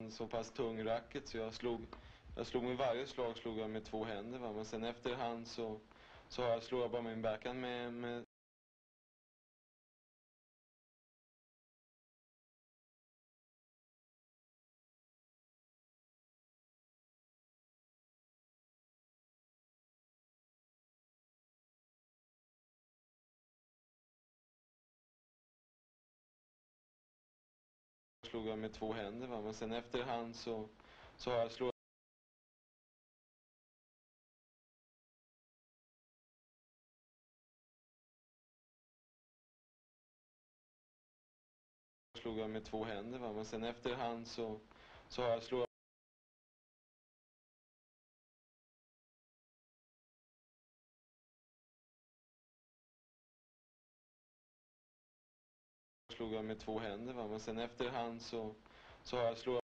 så pass tung racket så jag slog med varje slag slog jag med två händer, va? Men sen efterhand så slog jag bara min backhand med slog jag med två händer, va? Men sen efterhand så slog jag med två händer, va? Men sen efterhand så slog jag med två händer, va? Men sen efterhand så slog